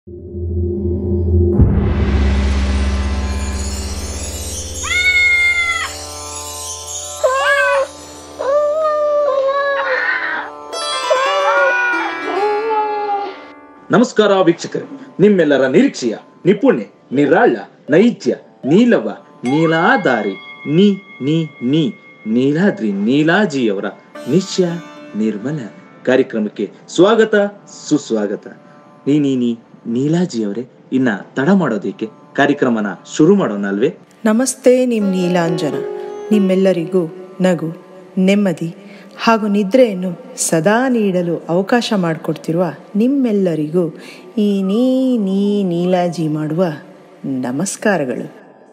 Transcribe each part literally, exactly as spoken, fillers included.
ನಮಸ್ಕಾರ ವೀಕ್ಷಕರೇ, ನಿಮ್ಮೆಲ್ಲರ ನಿರೀಕ್ಷೆಯ ನಿಪುಣೆ ನಿರಾಳ ನೈಜ್ಯ ನೀಲವ ನೀಲಾಧಾರಿ ನೀ ನೀ ನೀ ನೀಲಾದ್ರಿ ನೀಲಾಜಿಯವರ ನಿಶ್ಯ ನಿರ್ಮಲ ಕಾರ್ಯಕ್ರಮಕ್ಕೆ ಸ್ವಾಗತ ಸುಸ್ವಾಗತ. ನೀ ನೀ ನೀ ನೀಲಾಜಿಯವರೇ, ಇನ್ನ ತಡ ಮಾಡೋದಕ್ಕೆ ಕಾರ್ಯಕ್ರಮನ ಶುರು ಮಾಡೋಣ ಅಲ್ವೇ? ನಮಸ್ತೆ. ನಿಮ್ಮ ನೀಲಾಂಜನ ನಿಮ್ಮೆಲ್ಲರಿಗೂ ನಗು, ನೆಮ್ಮದಿ ಹಾಗೂ ನಿದ್ರೆಯನ್ನು ಸದಾ ನೀಡಲು ಅವಕಾಶ ಮಾಡಿಕೊಡ್ತಿರುವ ನಿಮ್ಮೆಲ್ಲರಿಗೂ ಈ ನೀ ನೀ ನೀಲಾಜಿ ಮಾಡುವ ನಮಸ್ಕಾರಗಳು.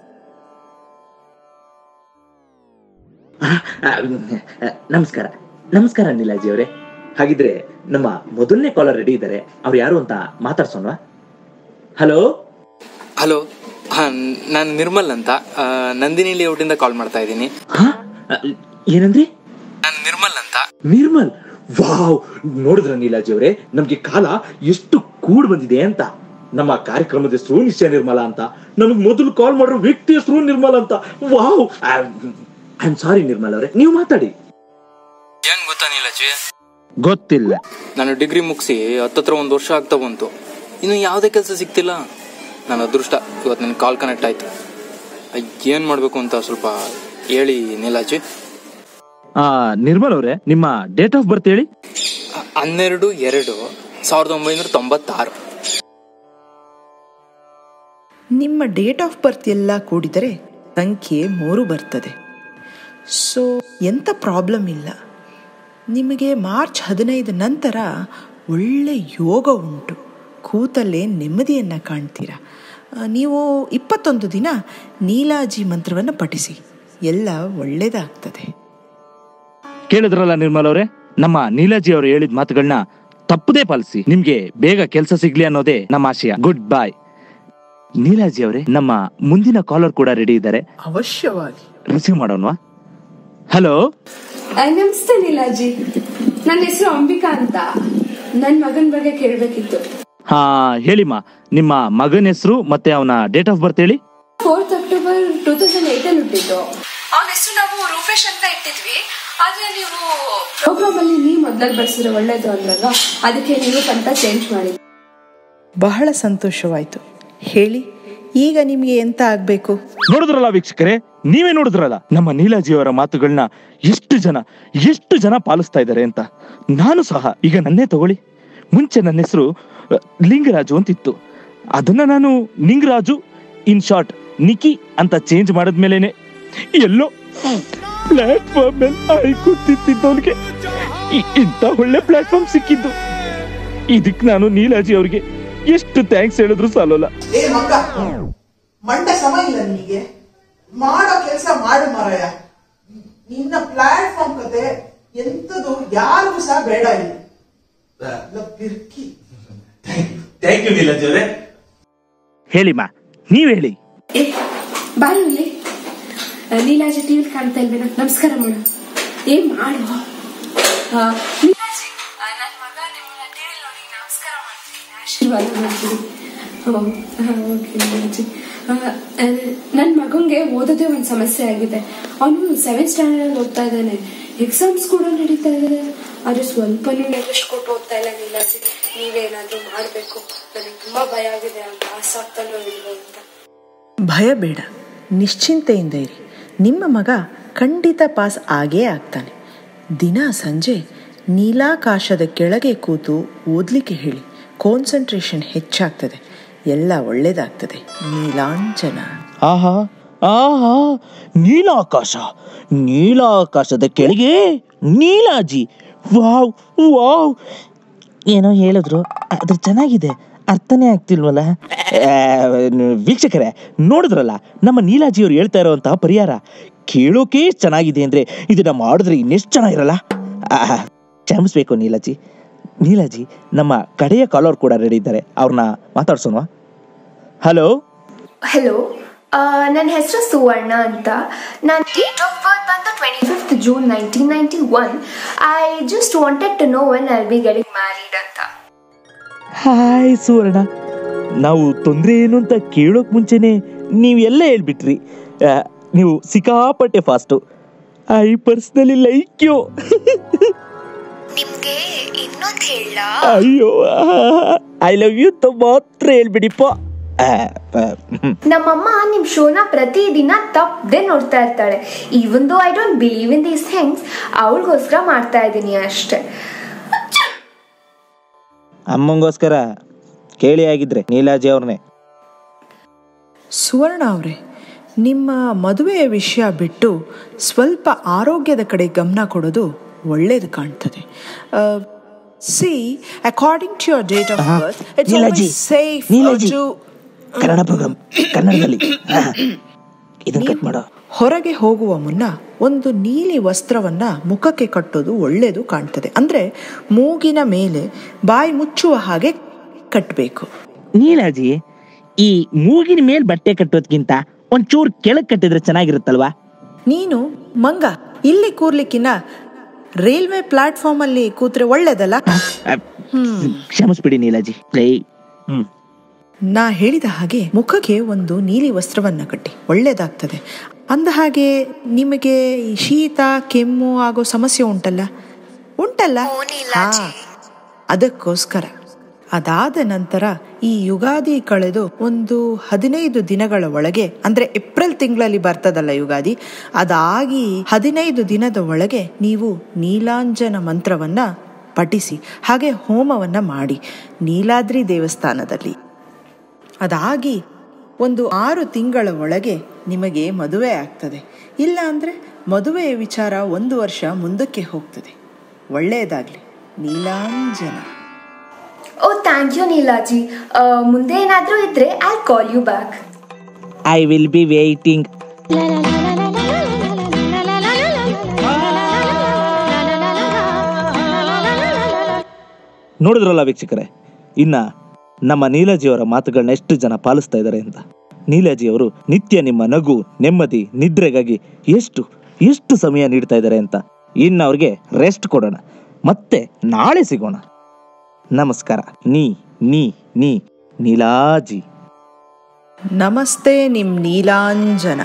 ನಮಸ್ಕಾರ ನಮಸ್ಕಾರ ನೀಲಾಜಿ ಅವರೇ. ಹಾಗಿದ್ರೆ ನಮ್ಮ ಮೊದಲನೇ ಕಾಲರ್ ರೆಡಿ ಇದ್ದಾರೆ, ಅವ್ರು ಯಾರು ಅಂತ ಮಾತಾಡ್ಸೋಣ. ಹಲೋ ಹಲೋ, ನಾನು ನಿರ್ಮಲ್ ಅಂತ ನಂದಿನಿ ಲೇಔಟಿಂದ ಕಾಲ್ ಮಾಡ್ತಾ ಇದ್ದೀನಿ. ಏನಂದ್ರಿ? ನಾನು ನಿರ್ಮಲ್ ಅಂತ. ನಿರ್ಮಲ್, ವಾವ್! ನೋಡಿದ್ರ ನೀಲಾಜಿ ಅವರೇ, ನಮ್ಗೆ ಕಾಲ ಎಷ್ಟು ಕೂಡ್ ಬಂದಿದೆ ಅಂತ. ನಮ್ಮ ಕಾರ್ಯಕ್ರಮದ ಹೆಸರು ನಿಶ್ಯ ನಿರ್ಮಲ ಅಂತ, ನಮಗ್ ಮೊದಲು ಕಾಲ್ ಮಾಡೋ ವ್ಯಕ್ತಿ ಹೆಸರು ನಿರ್ಮಲ್ ಅಂತ. Wow! I am sorry Nirmal ಅವರೇ, ನೀವು ಮಾತಾಡಿ. ಏನ್ ಗೊತ್ತಾ ನೀಲಾಜಿ? ಗೊತ್ತಿಲ್ಲ. ನಾನು ಡಿಗ್ರಿ ಮುಗಿಸಿ ಹತ್ತತ್ರ ಒಂದ್ ವರ್ಷ ಆಗ್ತಾ ಬಂತು, ಇನ್ನು ಯಾವ್ದೇ ಕೆಲಸ ಸಿಗ್ತಿಲ್ಲ. ನನ್ನ ಅದೃಷ್ಟ ಇವತ್ತು ನನ್ ಕಾಲ್ ಕನೆಕ್ಟ್ ಆಯ್ತು. ಏನ್ ಮಾಡ್ಬೇಕು ಅಂತ ಸ್ವಲ್ಪ ಹೇಳಿ ನೀಲಾಜಿ. ನಿರ್ಮಲ್ ಅವರೇ, ನಿಮ್ಮ ಡೇಟ್ ಆಫ್ ಬರ್ತ್ ಹೇಳಿ. ಹನ್ನೆರಡು ಎರಡು ಸಾವಿರದ ಒಂಬೈನೂರ ತೊಂಬತ್ತಾರು. ನಿಮ್ಮ ಡೇಟ್ ಆಫ್ ಬರ್ತ್ ಎಲ್ಲ ಕೂಡಿದರೆ ಸಂಖ್ಯೆ ಮೂರು ಬರ್ತದೆ. ಸೊ ಎಂಥ ಪ್ರಾಬ್ಲಮ್ ಇಲ್ಲ. ನಿಮಗೆ ಮಾರ್ಚ್ ಹದಿನೈದು ನಂತರ ಒಳ್ಳೆ ಯೋಗ ಉಂಟು. ಕೂತಲ್ಲೇ ನೆಮ್ಮದಿಯನ್ನು ಕಾಣ್ತೀರ. ನೀವು ಇಪ್ಪತ್ತೊಂದು ದಿನ ನೀಲಾಜಿ ಮಂತ್ರವನ್ನು ಪಠಿಸಿ, ಎಲ್ಲ ಒಳ್ಳೆಯದಾಗ್ತದೆ. ಕೇಳಿದ್ರಲ್ಲ ನಿರ್ಮಲ್ ಅವರೇ, ನಮ್ಮ ನೀಲಾಜಿ ಅವರು ಹೇಳಿದ ಮಾತುಗಳನ್ನ ತಪ್ಪದೇ ಪಾಲಿಸಿ. ನಿಮ್ಗೆ ಬೇಗ ಕೆಲಸ ಸಿಗ್ಲಿ ಅನ್ನೋದೇ ನಮ್ಮ ಆಶಯ. ಗುಡ್ ಬಾಯ್. ನೀಲಾಜಿ ಅವರೇ, ನಮ್ಮ ಮುಂದಿನ ಕಾಲರ್ ಕೂಡ ರೆಡಿ ಇದ್ದಾರೆ, ಅವಶ್ಯವಾಗಿ ರಿಸೀವ್ ಮಾಡೋಣವಾ? ಹಲೋ. ನಮಸ್ತೆ ನೀಲಾಜಿ, ನನ್ನ ಹೆಸರು ಅಂಬಿಕಾ ಅಂತ. ನನ್ ಮಗನ್ ಬಗ್ಗೆ ಕೇಳ್ಬೇಕಿತ್ತು. ಹಾ ಹೇಳಿಮ್ಮ, ನಿಮ್ಮ ಮಗನ ಹೆಸರು ಮತ್ತೆ ಅವನ ಡೇಟ್ ಆಫ್ ಬರ್ತ್ ಹೇಳಿ. Fourth October two thousand eight ಅಲ್ಲಿ ಹುಟ್ಟಿದ್ದು. ಅವನ ಹೆಸರು ನಾವು ರೂಪೇಶ್ ಅಂತ ಇಟ್ಟಿದ್ವಿ, ಆದ್ರೆ ನೀವು ಪ್ರೋಗ್ರಾಮ್ ಅಲ್ಲಿ ನೀವು ಮೊದಲು ಬರ್ಸಿದ್ರೆ ಒಳ್ಳೇದು ಅಂದ್ರಲ್ಲ, ಅದಕ್ಕೆ ನಿರೂಪ್ ಅಂತ ಚೇಂಜ್ ಮಾಡಿದ್ವಿ. ಬಹಳ ಸಂತೋಷವಾಯ್ತು. ಹೇಳಿ, ಈಗ ನಿಮ್ಗೆ ಎಂತ ಆಗ್ಬೇಕು? ನೋಡಿದ್ರಲ್ಲ ವೀಕ್ಷಕರೇ, ನೀವೇ ನೋಡಿದ್ರಲ್ಲ ನಮ್ಮ ನೀಲಾಜಿ ಅವರ ಮಾತುಗಳನ್ನ ಎಷ್ಟು ಜನ ಎಷ್ಟು ಜನ ಪಾಲಿಸ್ತಾ ಇದ್ದಾರೆ ಅಂತ. ನಾನು ಸಹ ಈಗ ನನ್ನೇ ತಗೊಳ್ಳಿ. ಮುಂಚೆ ನನ್ನ ಹೆಸರು ಲಿಂಗರಾಜು ಅಂತಿತ್ತು, ಅದನ್ನ ನಾನು ನಿಂಗರಾಜು ಇನ್ ಶಾರ್ಟ್ ನಿಕ್ಕಿ ಅಂತ ಚೇಂಜ್ ಮಾಡಿದ್ಮೇಲೆನೆ ಎಲ್ಲೋ ಪ್ಲಾಟ್ಫಾರ್ಮ್ ಮೇಲೆ ಆಯ್ ಕೂತಿದ್ದವನಿಗೆ ಇಂತ ಒಳ್ಳೆ ಪ್ಲಾಟ್ಫಾರ್ಮ್ ಸಿಕ್ಕಿದ್ದು. ಇದಕ್ಕೆ ನಾನು ನೀಲಾಜಿ ಅವ್ರಿಗೆ ಎಷ್ಟು ಥ್ಯಾಂಕ್ಸ್ ಹೇಳಿದ್ರು ಸಾಲೋಲ್ಲ. ಮಂಡೆ ಸಮ ಇಲ್ಲ ನಿನಗೆ, ಮಾಡೋ ಕೆಲಸ ಮಾಡು ಮಾರಾಯ. ನಿನ್ನ ಪ್ಲಾಟ್ಫಾರ್ಮ್ ಕತೆ ಎಂತದು ಯಾರಿಗೂ ಸಹ ಬೇಡ ಇಲ್ಲಿ. ಥ್ಯಾಂಕ್ ಯು ನೀಲಾಜಿ ಅವರೇ. ಹೇಳಿಮ್ಮ, ನೀವ್ ಹೇಳಿ. ಬಾರಿ ಇಲ್ಲಿ ನೀಲಾಜಿ ಟಿವಿ ಕಾಣ್ತಾ ಇಲ್ವೇನೋ? ನಮಸ್ಕಾರ ಮಾಡು. ಏನ್ ಮಾಡು ನೀಲಾಜಿ, ನನ್ನ ಮಗ ನಿಮ್ಮನ್ನ ಟಿವಿ ನೋಡಿ ನಮಸ್ಕಾರ ಮಾಡ್ತೀನಿ, ಆಶೀರ್ವಾದ ಮಾಡ್ತೀನಿ. ಓಕೆ ನೀಲಾಜಿ, ನನ್ನ ಮಗಂಗೆ ಓದೋದೇ ಒಂದು ಸಮಸ್ಯೆ ಆಗಿದೆ. ಅವನು ಸೆವೆಂತ್ ಸ್ಟ್ಯಾಂಡರ್ಡ್ ಅಲ್ಲಿ ಓದ್ತಾ ಇದ್ದಾನೆ. ಎಕ್ಸಾಮ್ಸ್ ಕೂಡ ನಡೀತಾ ಇದೆ, ಆದ್ರೆ ಸ್ವಲ್ಪನೂ ನೆಗೆಸ್ಟ್ ಕೊಟ್ಟು ಓದ್ತಾ ಇಲ್ಲ. ನೀಲಾಜಿ, ನೀವೇನಾದ್ರೂ ಮಾಡ್ಬೇಕು, ನನಗೆ ತುಂಬಾ ಭಯ ಆಗಿದೆ. ಅಂತ ಪಾಸ್ ಆಗ್ತಾನೋ ಇಲ್ವೋ ಅಂತ. ಭಯ ಬೇಡ, ನಿಶ್ಚಿಂತೆಯಿಂದ ಇರಿ. ನಿಮ್ಮ ಮಗ ಖಂಡಿತ ಪಾಸ್ ಆಗೇ ಆಗ್ತಾನೆ. ದಿನ ಸಂಜೆ ನೀಲಾಕಾಶದ ಕೆಳಗೆ ಕೂತು ಓದಲಿಕ್ಕೆ ಹೇಳಿ, ಕಾನ್ಸಂಟ್ರೇಷನ್ ಹೆಚ್ಚಾಗ್ತದೆ, ಎಲ್ಲ ಒಳ್ಳೇದಾಗ್ತದೆ. ನೀಲಾಂಜನ. ಆಹಾ ಆಹಾ, ನೀಲಾಕಾಶ, ನೀಲಾಕಾಶದ ಕೆಳಗೆ ನೀಲಾಜಿ. ವಾವ್ ವಾವ್, ಏನೋ ಹೇಳಿದ್ರು, ಅದ್ರ ಚೆನ್ನಾಗಿದೆ, ಅರ್ಥನೇ ಆಗ್ತಿಲ್ವಲ್ಲ. ವೀಕ್ಷಕರೇ, ನೋಡಿದ್ರಲ್ಲ ನಮ್ಮ ನೀಲಾಜಿಯವರು ಹೇಳ್ತಾ ಇರೋವಂತಹ ಪರಿಹಾರ. ಕೇಳೋಕೆ ಚೆನ್ನಾಗಿದೆ ಅಂದ್ರೆ ಇದನ್ನ ಮಾಡಿದ್ರೆ ಇನ್ನೆಷ್ಟು ಚೆನ್ನಾಗಿರಲ್ಲ. ಕ್ಷಮಿಸ್ಬೇಕು ನೀಲಾಜಿ. ನೀಲಾಜಿ, ನಮ್ಮ ಕಡೆಯ ಕಾಲರ್ ಕೂಡ ರೆಡಿ ಇದ್ದಾರೆ, ಅವ್ರನ್ನ ಮಾತಾಡ್ಸೋಣ. ಹಲೋ ಹಲೋ, ನನ್ನ ಹೆಸರು ಸುವರ್ಣ ಅಂತ. ನನ್ನ ಡೇಟ್ ಆಫ್ ಬರ್ತ್ ಬಂದು twenty fifth June nineteen ninety one. I just wanted to know when I will be getting married ಅಂತ. ಹಾಯ್ ಸುವರ್ಣ, ನಾವು ತೊಂದರೆ ಏನು ಅಂತ ಕೇಳೋಕ್ ಮುಂಚೆನೆ ನೀವೆಲ್ಲ ಹೇಳ್ಬಿಟ್ರಿ. ನೀವು ಸಿಕ್ಕಾಪಟ್ಟೆ fast. I personally like you. ನಿಮ್ಗೆ ಇನ್ನೊಂದು ಹೇಳ? ಅಯ್ಯೋ, ಐ ಲವ್ ಯು ತ ಮಾತ್ರ ಹೇಳ್ಬಿಡಿಪ್ಪ. ನಮ್ಮಮ್ಮ ನಿಮ್ ಶೋನ ಪ್ರತಿದಿನ ತಪ್ಪದೆ ನೋಡ್ತಾ ಇರ್ತಾಳೆ. Even though I don't believe in these things, ಅವಳಿಗೋಸ್ಕರ ಮಾಡ್ತಾ ಇದ್ದೀನಿ ಅಷ್ಟೇ. ಅಮ್ಮಂಗೋಸ್ಕರ ಕೇಳಿ ಆಗಿದ್ರೆ ನೀಲಾಜಿ ಅವ್ರನ್ನೇ. ಸುವರ್ಣ ಅವರೇ, ನಿಮ್ಮ ಮದುವೆಯ ವಿಷಯ ಬಿಟ್ಟು ಸ್ವಲ್ಪ ಆರೋಗ್ಯದ ಕಡೆ ಗಮನ ಕೊಡೋದು ಒಳ್ಳೇದು ಕಾಣ್ತದೆ. See according to your date of birth it's always safe to Kannada program ಕನ್ನಡದಲ್ಲಿ ಇದನ್ನ ಕಟ್ ಮಾಡೋ. ಹೊರಗೆ ಹೋಗುವ ಮುನ್ನ ಒಂದು ನೀಲಿ ವಸ್ತ್ರವನ್ನ ಮುಖಕ್ಕೆ ಕಟ್ಟೋದು ಒಳ್ಳೇದು ಕಾಣ್ತದೆ. ಅಂದ್ರೆ ಮೂಗಿನ ಮೇಲೆ ಬಾಯಿ ಮುಚ್ಚುವ ಹಾಗೆ ಕಟ್ಟಬೇಕು. ನೀಲಾಜಿ, ಈ ಮೂಗಿನ ಮೇಲೆ ಬಟ್ಟೆ ಕಟ್ಟೋದ್ಕಿಂತ ಒಂಚೂರು ಕೆಳಗೆ ಕಟ್ಟಿದ್ರೆ ಚೆನ್ನಾಗಿರುತ್ತಲ್ವಾ? ನೀನು ಮಂಗ ಇಲ್ಲಿ ಕೂರ್ಲಿಕ್ಕಿನ ರೈಲ್ವೆ ಪ್ಲಾಟ್ಫಾರ್ಮ್ ಅಲ್ಲಿ ಕೂತ್ರೆ ಒಳ್ಳೇದಲ್ಲ. ಕ್ಷಮಿಸ್ಬಿಡಿ ನೀಲಾಜಿ. ಹ್ಮ್ ನಾ ಹೇಳಿದ ಹಾಗೆ ಮುಖಕ್ಕೆ ಒಂದು ನೀಲಿ ವಸ್ತ್ರವನ್ನ ಕಟ್ಟಿ ಒಳ್ಳೇದಾಗ್ತದೆ. ಅಂದ ಹಾಗೆ ನಿಮಗೆ ಶೀತ ಕೆಮ್ಮು ಆಗೋ ಸಮಸ್ಯೆ ಉಂಟಲ್ಲ ಉಂಟಲ್ಲ ಅದಕ್ಕೋಸ್ಕರ ಅದಾದ ನಂತರ ಈ ಯುಗಾದಿ ಕಳೆದು ಒಂದು ಹದಿನೈದು ದಿನಗಳ ಒಳಗೆ, ಅಂದ್ರೆ ಏಪ್ರಿಲ್ ತಿಂಗಳಲ್ಲಿ ಬರ್ತದಲ್ಲ ಯುಗಾದಿ, ಅದಾಗಿ ಹದಿನೈದು ದಿನದ ಒಳಗೆ ನೀವು ನೀಲಾಂಜನ ಮಂತ್ರವನ್ನ ಪಠಿಸಿ ಹಾಗೆ ಹೋಮವನ್ನ ಮಾಡಿ ನೀಲಾದ್ರಿ ದೇವಸ್ಥಾನದಲ್ಲಿ. ಅದಾಗಿ ಒಂದು ಆರು ತಿಂಗಳ ಒಳಗೆ ನಿಮಗೆ ಮದುವೆ ಆಗ್ತದೆ. ಇಲ್ಲ ಅಂದರೆ ಮದುವೆಯ ವಿಚಾರ ಒಂದು ವರ್ಷ ಮುಂದಕ್ಕೆ ಹೋಗ್ತದೆ. ಒಳ್ಳೆಯದಾಗಲಿ. Neelanjana. Oh thank you Neelaji. ಮುಂದೆ ಏನಾದರೂ ಇದ್ರೆ I call you back. I will be waiting. ನೋಡಿದ್ರಲ್ಲ ವೀಕ್ಷಕರೇ, ಇನ್ನ ನಮ್ಮ ನೀಲಾಜಿಯವರ ಮಾತುಗಳನ್ನ ಎಷ್ಟು ಜನ ಪಾಲಿಸ್ತಾ ಇದ್ದಾರೆ ಅಂತ. ನೀಲಾಜಿಯವರು ನಿತ್ಯ ನಿಮ್ಮ ನಗು, ನೆಮ್ಮದಿ, ನಿದ್ರೆಗಾಗಿ ಎಷ್ಟು ಎಷ್ಟು ಸಮಯ ನೀಡ್ತಾ ಇದ್ದಾರೆ ಅಂತ. ಇನ್ನು ಅವ್ರಿಗೆ ರೆಸ್ಟ್ ಕೊಡೋಣ, ಮತ್ತೆ ನಾಳೆ ಸಿಗೋಣ. ನಮಸ್ಕಾರ. ನೀ ನೀ ನೀ ನೀಲಾಜಿ. ನಮಸ್ತೆ ನಿಮ್ ನೀಲಾಂಜನ.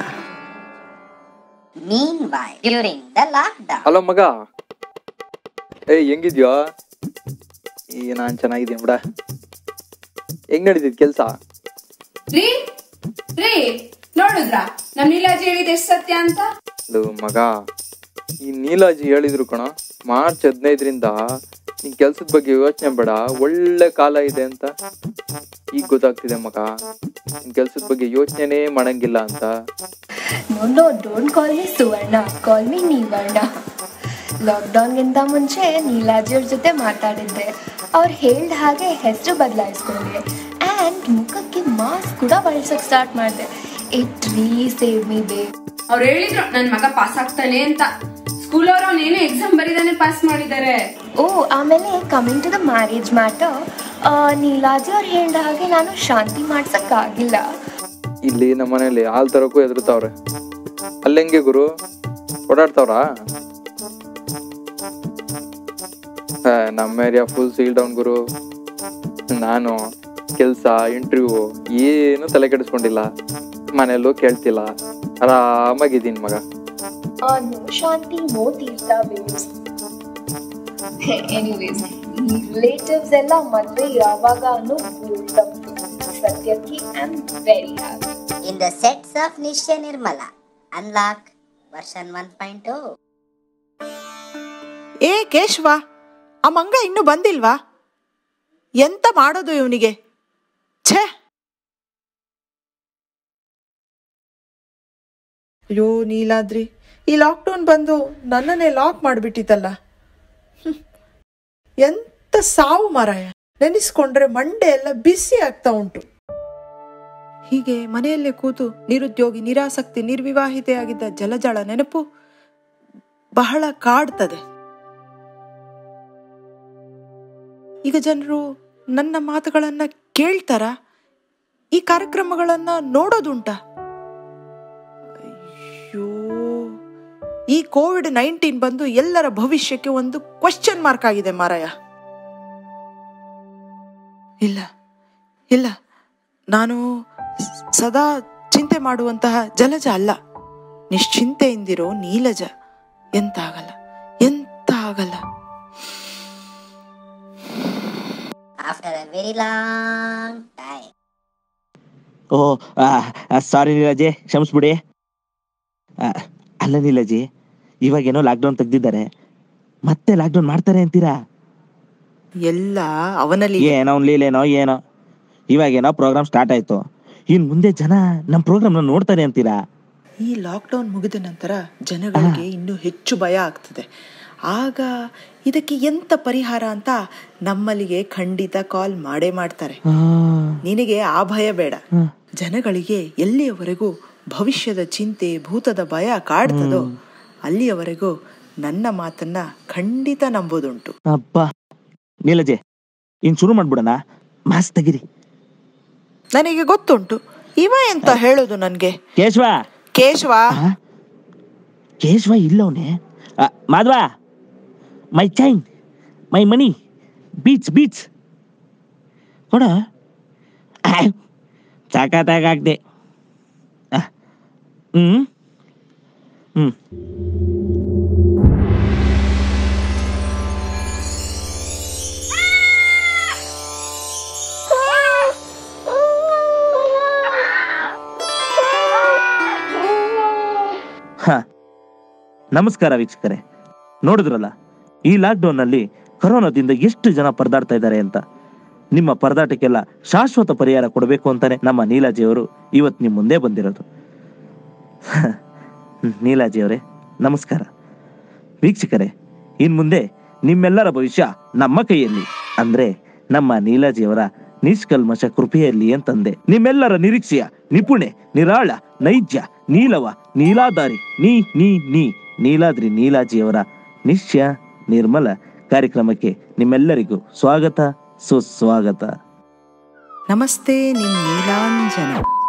ಹಲೋ ಮಗ, ಏ ಹೆಂಗಿದ್ಯೋ? ಈ ನಾನ್ ಚೆನ್ನಾಗಿದ್ದೀನಿ ಬಿಡ. ಹೆಂಗ್ ನಡೀತಿದ್ ಕೆಲ್ಸ? ರೀ ರೀ ನೋಡಿದ್ರ ನಮ್ ನೀಲಾಜಿ ಹೇಳಿದ ಎಷ್ಟು ಸತ್ಯ ಅಂತ? ಅದು ಮಗ, ಈ ನೀಲಾಜಿ ಹೇಳಿದ್ರು ಕಣ, ಮಾರ್ಚ್ ಹದಿನೈದರಿಂದ ನಿನ್ ಕೆಲ್ಸದ ಬಗ್ಗೆ ಯೋಚನೆ ಬೇಡ, ಒಳ್ಳೆ ಕಾಲ ಇದೆ ಅಂತ. ಈಗ ಗೊತ್ತಾಗ್ತಿದೆ ಮಗ, ನಿನ್ ಕೆಲ್ಸದ ಬಗ್ಗೆ ಯೋಚನೆನೇ ಮಾಡಂಗಿಲ್ಲ ಅಂತ. No no don't call me Suvarna, call me Nivarna. ಲಾಕ್ಡೌನ್ಗಿಂತ ಮುಂಚೆ ನೀಲಾಜಿಯವ್ರ ಜೊತೆ ಮಾತಾಡಿದ್ದೆ. ಅವ್ರು ಹೇಳ್ದ ಹಾಗೆ ಹೆಸರು ಬದಲಾಯಿಸ್ಕೊಂಡೆ ಆ್ಯಂಡ್ ಮುಖಕ್ಕೆ ಮಾಸ್ಕ್ ಕೂಡ ಬಳಸೋಕೆ ಸ್ಟಾರ್ಟ್ ಮಾಡಿದೆ. It really save me bae. ಅವ್ರು ಹೇಳಿದ್ರು ನನ್ನ ಮಗ ಪಾಸ್ ಆಗ್ತಾನೆ ಅಂತ. ಸ್ಕೂಲ್ ಅವರು ಅವನೇನು ಎಕ್ಸಾಮ್ ಬರೀದಾನೆ ಪಾಸ್ ಮಾಡಿದ್ದಾರೆ. ಓ, ಆಮೇಲೆ coming to the marriage matter, Neelaji ಅವ್ರು ಹೇಳ್ದ ಹಾಗೆ ನಾನು ಶಾಂತಿ ಮಾಡ್ಸಕ್ಕಾಗಿಲ್ಲ. ಇಲ್ಲಿ ನಮ್ಮ ಮನೇಲಿ ಹಾಲ್ ತರಕ್ಕೂ ಎದುರುತ್ತವ್ರೆ. ಅಲ್ಲೆಂಗೆ ಗುರು ಓಡಾಡ್ತಾವ್ರಾ? ನಮ್ಮ ಏರಿಯಾ ಫುಲ್ ಸೀಲ್ ಡೌನ್ ಗುರು. ನಾನು ಕೆಲ್ಸ, ಇಂಟರ್ವ್ಯೂ ಏನು ತಲೆ ಕೆಡಿಸ್ಕೊಂಡಿಲ್ಲ, ಮನೆಯಲ್ಲೂ ಕೇಳ್ತಿಲ್ಲ, ಆರಾಮಾಗಿದ್ದೀನಿ ಮಗ. ನೋ ಶಾಂತಿ, ನೋ ತೀರ್ಥ ಬೇಸ್. ಎನಿವೇಸ್, ಈ ರಿಲೇಟಿವ್ಸ್ ಎಲ್ಲ ಮದುವೆ ಯಾವಾಗ ಅನ್ನೋ ಸದ್ಯಕ್ಕೆ I am very happy. In the sets of Nishya Nirmala, unlock version one point oh. ಏ ಕೇಶವ, ಆ ಮಂಗ ಇನ್ನೂ ಬಂದಿಲ್ವಾ? ಎಂತ ಮಾಡೋದು ಇವನಿಗೆ? ಛೇ, ಅಯ್ಯೋ ನೀಲಾದ್ರಿ, ಈ ಲಾಕ್ಡೌನ್ ಬಂದು ನನ್ನನ್ನೇ ಲಾಕ್ ಮಾಡಿಬಿಟ್ಟಿತ್ತಲ್ಲ. ಎಂತ ಸಾವು ಮಾರಾಯ, ನೆನೆಸ್ಕೊಂಡ್ರೆ ಮಂಡೆ ಎಲ್ಲ ಬಿಸಿ ಆಗ್ತಾ ಉಂಟು. ಹೀಗೆ ಮನೆಯಲ್ಲೇ ಕೂತು ನಿರುದ್ಯೋಗಿ, ನಿರಾಸಕ್ತಿ, ನಿರ್ವಿವಾಹಿತೆಯಾಗಿದ್ದ ಜಲಜಾಳ ನೆನಪು ಬಹಳ ಕಾಡ್ತದೆ. ಈಗ ಜನರು ನನ್ನ ಮಾತುಗಳನ್ನ ಕೇಳ್ತಾರ? ಈ ಕಾರ್ಯಕ್ರಮಗಳನ್ನ ನೋಡೋದುಂಟ? ಅಯ್ಯೋ, ಈ ಕೋವಿಡ್ ನೈನ್ಟೀನ್ ಬಂದು ಎಲ್ಲರ ಭವಿಷ್ಯಕ್ಕೆ ಒಂದು ಕ್ವಶನ್ ಮಾರ್ಕ್ ಆಗಿದೆ ಮಾರಾಯ. ಇಲ್ಲ ಇಲ್ಲ, ನಾನು ಸದಾ ಚಿಂತೆ ಮಾಡುವಂತಹ ಜಲಜ ಅಲ್ಲ, ನಿಶ್ಚಿಂತೆಯಿಂದಿರೋ ನೀಲಜ. ಎಂತ ಆಗಲ್ಲ, ಎಂತ ಆಗಲ್ಲ. After a very long time. Oh sorry Neelaji, ಕ್ಷಮಿಸ್ಬಿಡಿ. ಆ, ಅಲ್ಲ ನೀಲಾಜಿ, ಇವಾಗೇನೋ ಲಾಕ್ಡೌನ್ ತೆಗ್ದಿದ್ದಾರೆ, ಮತ್ತೆ ಲಾಕ್ಡೌನ್ ಮಾಡ್ತಾರೆ ಅಂತೀರಾ? ಎಲ್ಲ ಅವನಲ್ಲಿ ಏನೋ ಅವ್ನು ಲೀಲೇನೋ ಏನೋ. ಇವಾಗೇನೋ ಪ್ರೋಗ್ರಾಮ್ ಸ್ಟಾರ್ಟ್ ಆಯ್ತು, ಇನ್ ಮುಂದೆ ಜನ ನಮ್ಮ ಪ್ರೋಗ್ರಾಮ್ನ ನೋಡ್ತಾರೆ ಅಂತೀರಾ? ಈ ಲಾಕ್ಡೌನ್ ಮುಗಿದ ನಂತರ ಜನಗಳಿಗೆ ಇನ್ನೂ ಹೆಚ್ಚು ಭಯ ಆಗ್ತದೆ. ಆಗ ಇದಕ್ಕೆ ಎಂತ ಪರಿಹಾರ ಅಂತ ನಮ್ಮಲ್ಲಿಗೆ ಖಂಡಿತ ಕಾಲ್ ಮಾಡೇ ಮಾಡ್ತಾರೆ. ನಿನಗೆ ಆ ಭಯ ಬೇಡ. ಜನಗಳಿಗೆ ಎಲ್ಲಿಯವರೆಗೂ ಭವಿಷ್ಯದ ಚಿಂತೆ, ಭೂತದ ಭಯ ಕಾಡ್ತದೋ ಅಲ್ಲಿಯವರೆಗೂ ನನ್ನ ಮಾತನ್ನ ಖಂಡಿತ ನಂಬೋದುಂಟು. ಅಪ್ಪ ನೀಲಜೆ, ಇನ್ ಶುರು ಮಾಡ್ಬಿಡೋಣ. ಮಾಸ್ ತೆಗಿರಿ. ನನಗೆ ಗೊತ್ತುಂಟು ಇವ ಎಂತ ಹೇಳೋದು ನನ್ಗೆ. ಕೇಶವ ಕೇಶವ ಕೇಶವ ಇಲ್ಲವನೇ. Madhava, my chain, my money, beach beach ಕೊಡ. ಸಾಕಾತಾಗದೆ. ಹ್ಮ್ ಹ್ಮ್ ಹ ನಮಸ್ಕಾರ ವೀಕ್ಷಕರೇ. ನೋಡಿದ್ರಲ್ಲ, ಈ ಲಾಕ್ಡೌನ್ ನಲ್ಲಿ ಕೊರೋನಾದಿಂದ ಎಷ್ಟು ಜನ ಪರದಾಡ್ತಾ ಇದ್ದಾರೆ ಅಂತ. ನಿಮ್ಮ ಪರದಾಟಕ್ಕೆಲ್ಲ ಶಾಶ್ವತ ಪರಿಹಾರ ಕೊಡಬೇಕು ಅಂತಾನೆ ನಮ್ಮ ನೀಲಾಜಿಯವರು ಇವತ್ತು ನಿಮ್ಮ ಮುಂದೆ ಬಂದಿರೋದು. ನೀಲಾಜಿಯವರೇ ನಮಸ್ಕಾರ. ವೀಕ್ಷಕರೇ, ಇನ್ ಮುಂದೆ ನಿಮ್ಮೆಲ್ಲರ ಭವಿಷ್ಯ ನಮ್ಮ ಕೈಯಲ್ಲಿ, ಅಂದ್ರೆ ನಮ್ಮ ನೀಲಾಜಿಯವರ ನಿಷ್ಕಲ್ಮಶ ಕೃಪೆಯಲ್ಲಿ ಅಂತಂದೆ. ನಿಮ್ಮೆಲ್ಲರ ನಿರೀಕ್ಷೆಯ ನಿಪುಣೆ, ನಿರಾಳ, ನೈಜ, ನೀಲವ, ನೀಲಾಧಾರಿ, ನೀ ನೀ ನೀ ನೀಲಾದ್ರಿ ನೀಲಾಜಿಯವರ ನಿಶ್ಯ ನಿರ್ಮಲ ಕಾರ್ಯಕ್ರಮಕ್ಕೆ ನಿಮ್ಮೆಲ್ಲರಿಗೂ ಸ್ವಾಗತ, ಸುಸ್ವಾಗತ. ನಮಸ್ತೆ, ನಿಮ್ ನೀಲಾಂಜನ.